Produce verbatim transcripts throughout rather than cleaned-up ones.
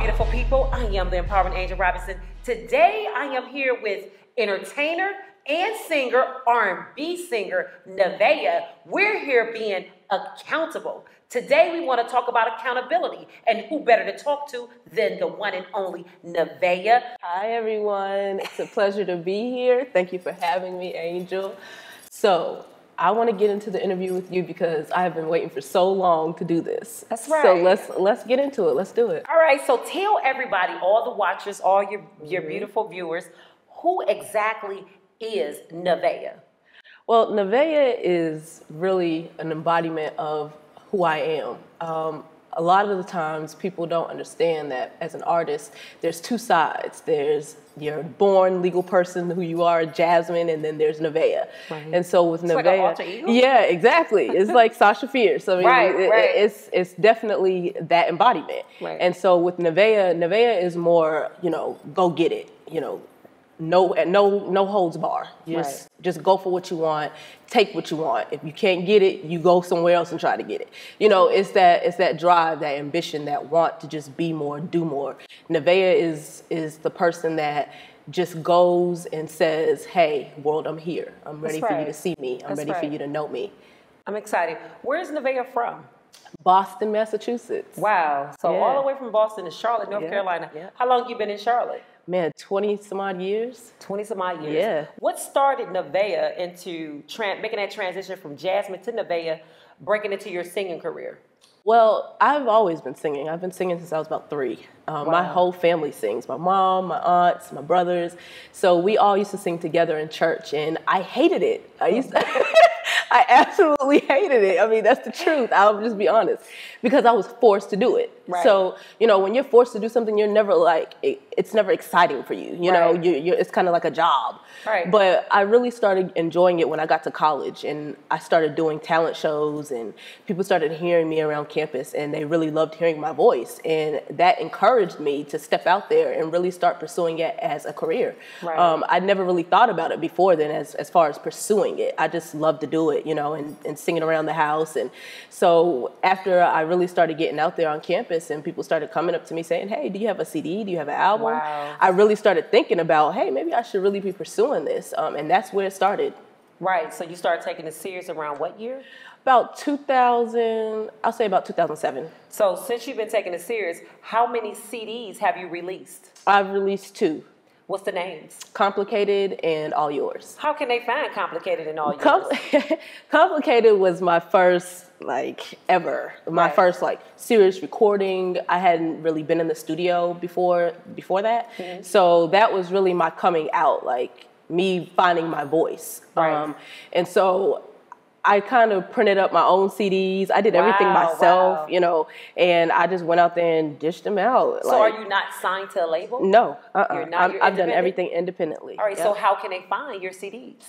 beautiful people. I am the Empowering Angel Robinson. Today, I am here with entertainer and singer, R and B singer, NEVEAH. We're here being accountable. Today, we want to talk about accountability, and who better to talk to than the one and only NEVEAH. Hi, everyone. It's a pleasure to be here. Thank you for having me, Angel. So, I want to get into the interview with you because I have been waiting for so long to do this. That's right. So let's let's get into it. Let's do it. All right. So tell everybody, all the watchers, all your your beautiful viewers, who exactly is NEVEAH? Well, NEVEAH is really an embodiment of who I am. Um, a lot of the times, people don't understand that as an artist, there's two sides. There's your born legal person who you are, Jasmine, and then there's NEVEAH. Right. And so with it's NEVEAH, like an alter ego? Yeah, exactly. It's like Sasha Fierce. I mean, right, it, right. it's it's definitely that embodiment. Right. And so with NEVEAH, NEVEAH is more, you know, go get it. You know, no no no holds bar. Just right. just go for what you want. Take what you want. If you can't get it, you go somewhere else and try to get it. You know, it's that it's that drive, that ambition, that want to just be more, do more. NEVEAH is is the person that just goes and says, hey, world, I'm here. I'm ready That's for right. you to see me. I'm That's ready right. for you to know me. I'm excited. Where's NEVEAH from? Boston, Massachusetts. Wow. So Yeah. all the way from Boston to Charlotte, North Yeah. Carolina. Yeah. How long you been in Charlotte? Man, twenty some odd years. twenty some odd years. Yeah. What started NEVEAH into tran making that transition from Jasmine to NEVEAH, breaking into your singing career? Well, I've always been singing. I've been singing since I was about three. Um, Wow. My whole family sings. My mom, my aunts, my brothers. So we all used to sing together in church, and I hated it. I used to, I absolutely hated it. I mean, that's the truth. I'll just be honest, because I was forced to do it. Right. So, you know, when you're forced to do something, you're never like, it, it's never exciting for you. You know, Right. you, you, it's kind of like a job. Right. But I really started enjoying it when I got to college, and I started doing talent shows, and people started hearing me around campus, and they really loved hearing my voice. And that encouraged me to step out there and really start pursuing it as a career. Right. Um, I'd never really thought about it before then as, as far as pursuing it. I just loved to do it, you know, and, and singing around the house. And so after I really started getting out there on campus and people started coming up to me saying, hey, do you have a C D? Do you have an album? Wow. I really started thinking about, hey, maybe I should really be pursuing this. Um, and that's where it started. Right. So you started taking it serious around what year? About two thousand, I'll say about two thousand seven. So since you've been taking it serious, how many C Ds have you released? I've released two. What's the names? Complicated and All Yours. How can they find Complicated and All Yours? Com- Complicated was my first, like, ever. My Right. first, like, serious recording. I hadn't really been in the studio before before that. Mm-hmm. So that was really my coming out, like, me finding my voice. Right. Um, and so I kind of printed up my own C Ds. I did everything Wow, myself, wow. you know, and I just went out there and dished them out. So like, are you not signed to a label? No, uh-uh. You're not- I'm, you're I've done independent? everything independently. All right, Yep. so how can they find your C Ds?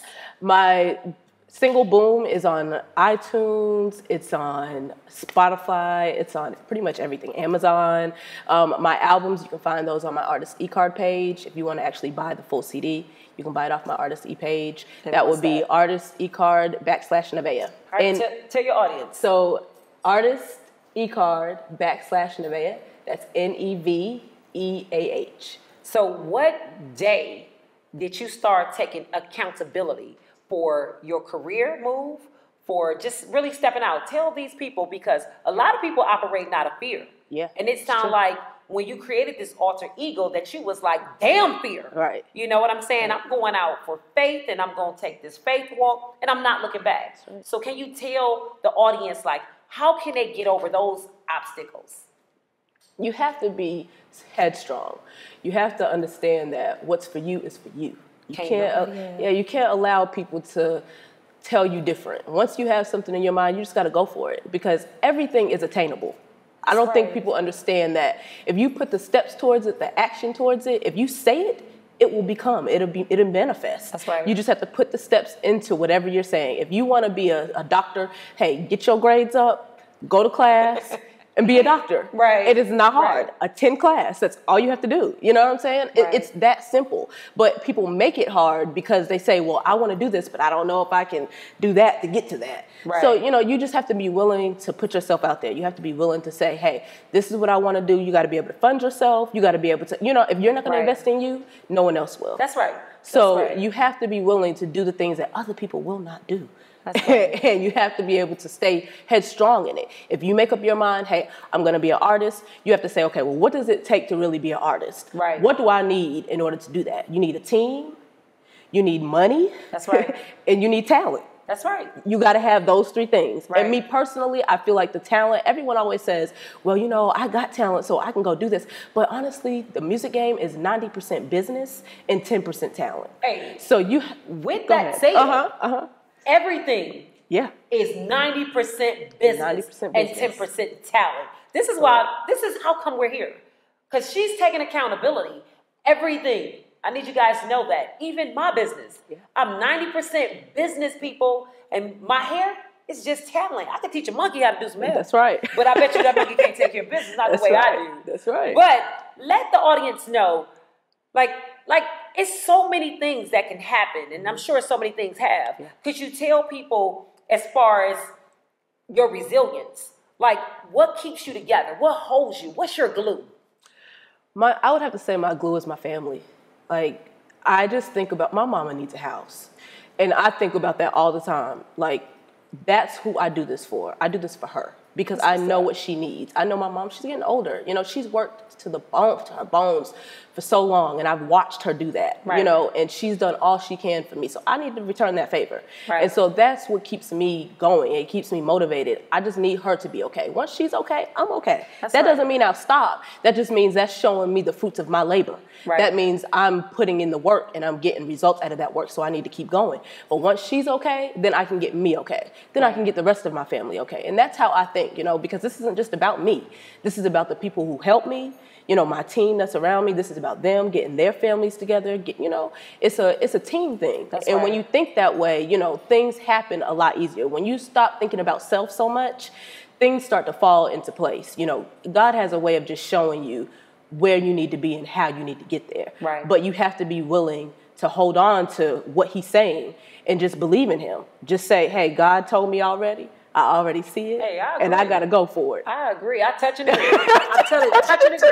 My single Boom is on iTunes, it's on Spotify, it's on pretty much everything, Amazon. Um, my albums, you can find those on my artist e-card page. If you want to actually buy the full C D, you can buy it off my artist e-page. And that what's would be that? artist e-card backslash NEVEAH. All right, And tell, tell your audience. so artist e-card backslash NEVEAH, that's N E V E A H. So what day did you start taking accountability for your career move, for just really stepping out? Tell these people, because a lot of people operate out of fear. Yeah, And it it's sounds true. like when you created this alter ego that you was like, damn fear. Right. You know what I'm saying? I'm going out for faith, and I'm going to take this faith walk, and I'm not looking back. Right. So can you tell the audience, like, how can they get over those obstacles? You have to be headstrong. You have to understand that what's for you is for you. You Can't can't, go- uh, yeah. yeah, you can't allow people to tell you different. Once you have something in your mind, you just got to go for it, because everything is attainable. I don't think right. people understand that if you put the steps towards it, the action towards it, if you say it, it will become, it'll be, it'll manifest. That's right. You just have to put the steps into whatever you're saying. If you want to be a, a doctor, hey, get your grades up, go to class, and be a doctor. Right. It is not hard. Right. Attend class. That's all you have to do. You know what I'm saying? It, Right. it's that simple. But people make it hard because they say, well, I want to do this, but I don't know if I can do that to get to that. Right. So, you know, you just have to be willing to put yourself out there. You have to be willing to say, hey, this is what I want to do. You got to be able to fund yourself. You got to be able to, you know, if you're not going Right. to invest in you, no one else will. That's right. That's so right. you have to be willing to do the things that other people will not do. That's right. And you have to be able to stay headstrong in it. If you make up your mind, hey, I'm going to be an artist, you have to say, okay, well, what does it take to really be an artist? Right. What do I need in order to do that? You need a team, you need money. That's right. And you need talent. That's right. You got to have those three things. Right. And me personally, I feel like the talent, everyone always says, well, you know, I got talent, so I can go do this. But honestly, the music game is ninety percent business and ten percent talent. Hey, so you, with go that ahead. said, uh-huh, uh-huh. everything Yeah. is ninety percent business ninety percent and business. ten percent talent. This is why, this is how come we're here. Because she's taking accountability. Everything. I need you guys to know that. Even my business. Yeah. I'm ninety percent business people, and my hair is just talent. I can teach a monkey how to do some hair. That's right. But I bet you that monkey can't take care of business, not That's the way right. I do. That's right. But let the audience know, like, like it's so many things that can happen, and I'm sure so many things have. Yeah. Could you tell people as far as your resilience, like what keeps you together? What holds you? What's your glue? My, I would have to say my glue is my family. Like, I just think about, my mama needs a house. And I think about that all the time. Like, that's who I do this for. I do this for her because I know what she needs. I know my mom, she's getting older. You know, she's worked to the bone, to her bones for so long, and I've watched her do that, Right. you know, and she's done all she can for me. So I need to return that favor. Right. And so that's what keeps me going. It keeps me motivated. I just need her to be okay. Once she's okay, I'm okay. That's that right. doesn't mean I'll stop. That just means that's showing me the fruits of my labor. Right. That means I'm putting in the work and I'm getting results out of that work, so I need to keep going. But once she's okay, then I can get me okay. Then I can get the rest of my family okay. And that's how I think, you know, because this isn't just about me. This is about the people who help me, you know, my team that's around me. This is about them getting their families together. Get, you know, it's a it's a team thing. That's and right. when you think that way, you know, things happen a lot easier. When you stop thinking about self so much, things start to fall into place. You know, God has a way of just showing you where you need to be and how you need to get there. Right. But you have to be willing to hold on to what he's saying and just believe in him. Just say, hey, God told me already. I already see it. Hey, I and I agree. got to go for it. I agree. I touch and agree. I'm telling you, I touch and agree.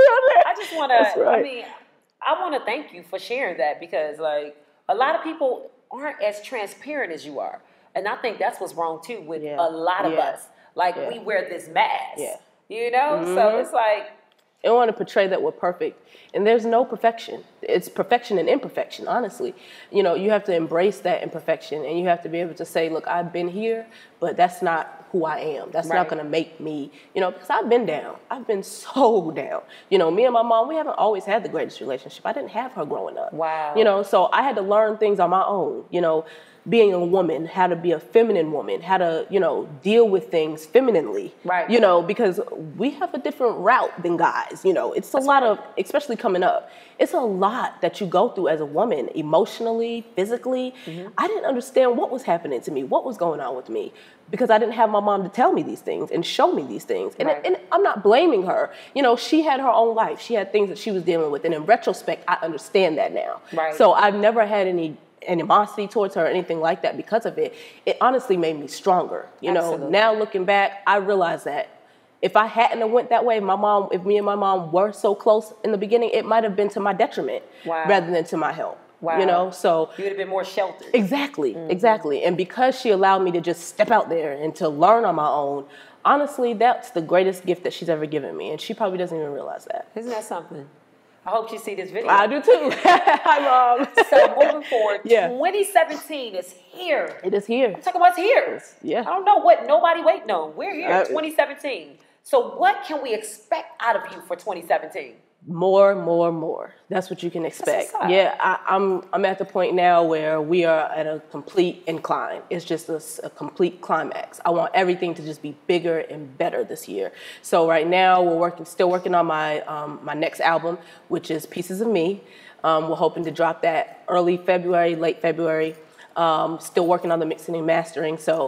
I just want That's to, right. I mean, I want to thank you for sharing that because, like, a lot of people aren't as transparent as you are. And I think that's what's wrong, too, with Yeah. a lot of Yeah. us. Like, Yeah. we wear this mask. Yeah. You know? Mm-hmm. So it's like, I want to portray that we're perfect. And there's no perfection. It's perfection and imperfection, honestly. You know, you have to embrace that imperfection and you have to be able to say, look, I've been here, but that's not who I am. That's Right. not going to make me, you know, because I've been down. I've been so down. You know, me and my mom, we haven't always had the greatest relationship. I didn't have her growing up. Wow. You know, so I had to learn things on my own, you know, being a woman, how to be a feminine woman, how to, you know, deal with things femininely. Right. You know, because we have a different route than guys, you know. It's a That's lot right. of, especially coming up, it's a lot that you go through as a woman, emotionally, physically. Mm-hmm. I didn't understand what was happening to me, what was going on with me, because I didn't have my mom to tell me these things and show me these things. And, Right. and I'm not blaming her. You know, she had her own life. She had things that she was dealing with. And in retrospect, I understand that now. Right. So I've never had any animosity towards her or anything like that because of it. It honestly made me stronger. You know, Absolutely. now looking back, I realize that if I hadn't have went that way, my mom, if me and my mom were so close in the beginning, it might have been to my detriment Wow. rather than to my help. Wow. You know, so you would have been more sheltered. exactly, Mm-hmm. exactly. And because she allowed me to just step out there and to learn on my own, honestly, that's the greatest gift that she's ever given me. And she probably doesn't even realize that. Isn't that something? I hope you see this video. I do too. Hi, Mom. So moving forward, Yeah. twenty seventeen is here. It is here. Talk about here. Yeah. I don't know what nobody waiting on. We're here, Uh, twenty seventeen. So what can we expect out of you for twenty seventeen? More, more, more. That's what you can expect. what's up. Yeah, I, I'm I'm at the point now where we are at a complete incline. It's just a, s- a complete climax. I want everything to just be bigger and better this year. So right now we're working, still working on my um, my next album, which is Pieces of Me. Um, we're hoping to drop that early February, late February. Um, still working on the mixing and mastering. So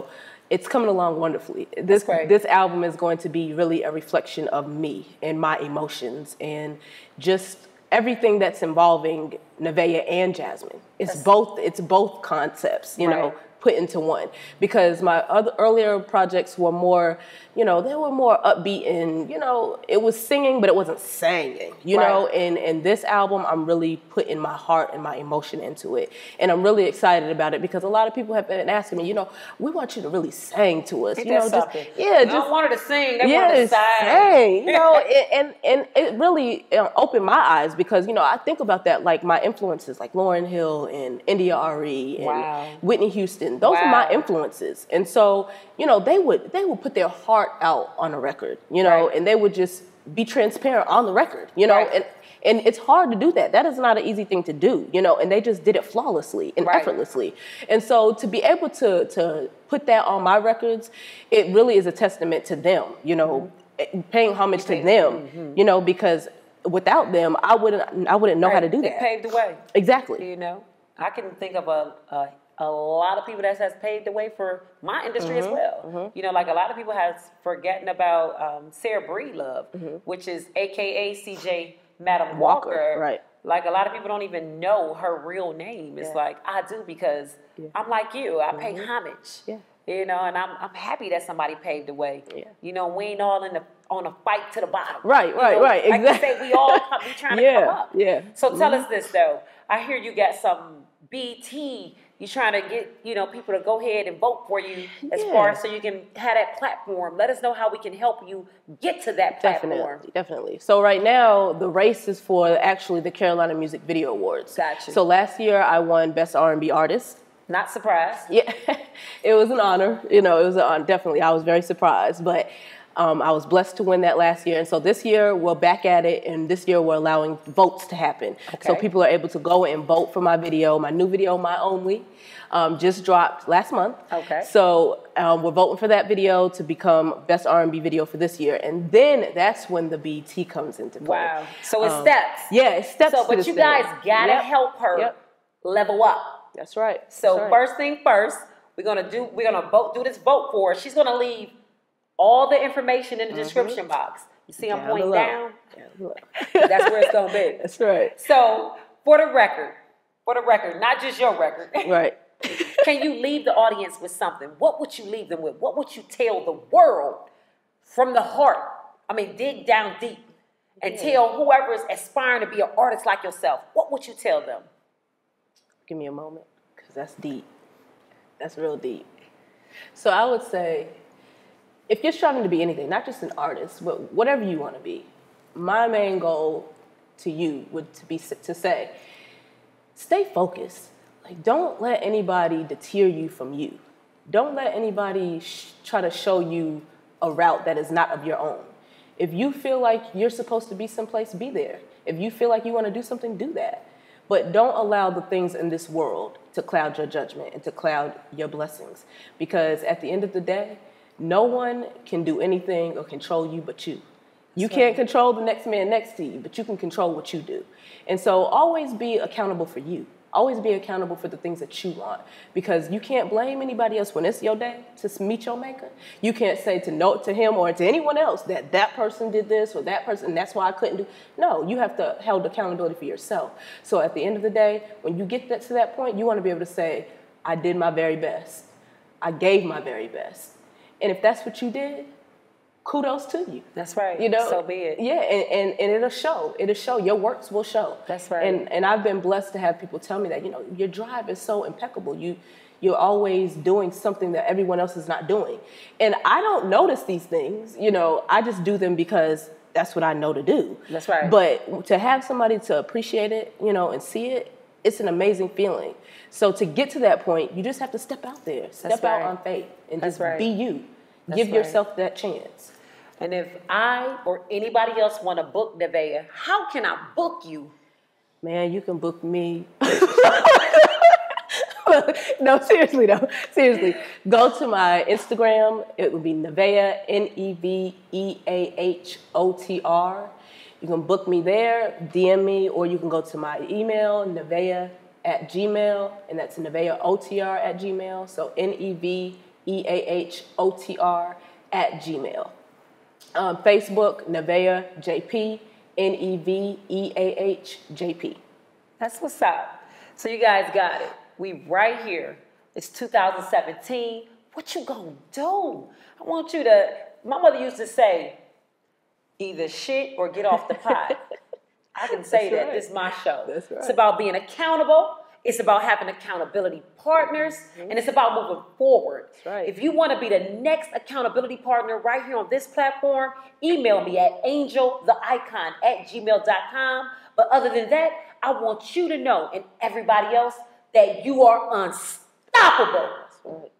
it's coming along wonderfully. This great. This album is going to be really a reflection of me and my emotions and just everything that's involving NEVEAH and Jasmine. It's That's, both. It's both concepts, you right. know, put into one. Because my other earlier projects were more, you know, they were more upbeat and, you know, it was singing, but it wasn't singing, you right. know. And and this album, I'm really putting my heart and my emotion into it, and I'm really excited about it because a lot of people have been asking me, you know, we want you to really sing to us, Ain't you know, that just something? yeah, They just don't want her to sing. They yeah, want her to sing. sing, you know, and and it really uh, opened my eyes because you know I think about that like my influences like Lauryn Hill and India Arie and Wow. Whitney Houston. Those wow. are my influences, and so you know they would they would put their heart out on a record, you know, right. and they would just be transparent on the record, you know, right. and and it's hard to do that. That is not an easy thing to do, you know, and they just did it flawlessly and right. effortlessly, and so to be able to to put that on my records, it really is a testament to them, you know, mm-hmm. paying homage to them, mm-hmm. you know, because without them, I wouldn't I wouldn't know right. how to do they that. They paved the way. Exactly. You know, I can think of a a, a lot of people that has paved the way for my industry mm-hmm. as well. Mm-hmm. You know, like a lot of people have forgotten about um, Sarah Breedlove, mm-hmm. which is A K A C J Madam Walker. Walker. Right. Like a lot of people don't even know her real name. It's yeah. like I do because yeah. I'm like you. I mm-hmm. pay homage. Yeah. You know, and I'm I'm happy that somebody paved the way. Yeah. You know, we ain't all in the on a fight to the bottom. Right, you right, know, right. Like exactly. you say, we all come, be trying to yeah. come up. Yeah. So tell mm-hmm. us this though. I hear you got some B T. You trying to get you know people to go ahead and vote for you as yeah. far as so you can have that platform. Let us know how we can help you get to that platform. Definitely, definitely. So right now the race is for actually the Carolina Music Video Awards. Gotcha. So last year I won Best R and B Artist. Not surprised. Yeah, it was an honor. You know, it was an honor. Definitely, I was very surprised, but um, I was blessed to win that last year. And so this year we're back at it, and this year we're allowing votes to happen. Okay. So people are able to go and vote for my video. My new video, My Only, um, just dropped last month. Okay. So um, we're voting for that video to become Best R and B Video for this year, and then that's when the B T comes into play. Wow. So it's um, steps. Yeah, it's steps. So, but you guys gotta yep. help her yep. level up. That's right. So That's right. first thing first, we're gonna do we're gonna vote do this vote for her. She's gonna leave all the information in the mm-hmm. description box. You see I'm down pointing below. down? Down below. That's where it's gonna be. That's right. So for the record, for the record, not just your record. Right. Can you leave the audience with something? What would you leave them with? What would you tell the world from the heart? I mean, dig down deep and yeah. tell whoever is aspiring to be an artist like yourself. What would you tell them? Give me a moment, because that's deep. That's real deep. So I would say, if you're striving to be anything, not just an artist, but whatever you want to be, my main goal to you would to be to say, stay focused. Like, don't let anybody deter you from you. Don't let anybody sh- try to show you a route that is not of your own. If you feel like you're supposed to be someplace, be there. If you feel like you want to do something, do that. But don't allow the things in this world to cloud your judgment and to cloud your blessings. Because at the end of the day, no one can do anything or control you but you. You can't control the next man next to you, but you can control what you do. And so always be accountable for you. Always be accountable for the things that you want, because you can't blame anybody else when it's your day to meet your maker. You can't say to no to him or to anyone else that that person did this or that person, that's why I couldn't do. No, you have to hold accountability for yourself. So at the end of the day, when you get that to that point, you want to be able to say, I did my very best. I gave my very best. And if that's what you did, kudos to you. That's right. You know, so be it. Yeah, and, and, and it'll show. It'll show. Your works will show. That's right. And and I've been blessed to have people tell me that, you know, your drive is so impeccable. You you're always doing something that everyone else is not doing. And I don't notice these things, you know, I just do them because that's what I know to do. That's right. But to have somebody to appreciate it, you know, and see it, it's an amazing feeling. So to get to that point, you just have to step out there. Step That's out right. on faith and That's just right. be you. That's Give right. yourself that chance. And if I or anybody else want to book NEVEAH, how can I book you? Man, you can book me. No, seriously though. Seriously. Go to my Instagram. It would be NEVEAH, N E V E A H O T R. You can book me there, D M me, or you can go to my email, NEVEAH at Gmail, and that's NEVEAH O T R at Gmail. So N E V E A H O T R at Gmail. Um, Facebook, NEVEAH J P, N E V E A H J P. That's what's up. So you guys got it. We right here. It's two thousand seventeen. What you gonna do? I want you to, my mother used to say, either shit or get off the pot. I can say That's that. right. This is my show. That's right. It's about being accountable. It's about having accountability partners. Mm-hmm. And it's about moving forward. That's right. If you want to be the next accountability partner right here on this platform, email me at angeltheicon at gmail dot com. But other than that, I want you to know, and everybody else, that you are unstoppable. That's right.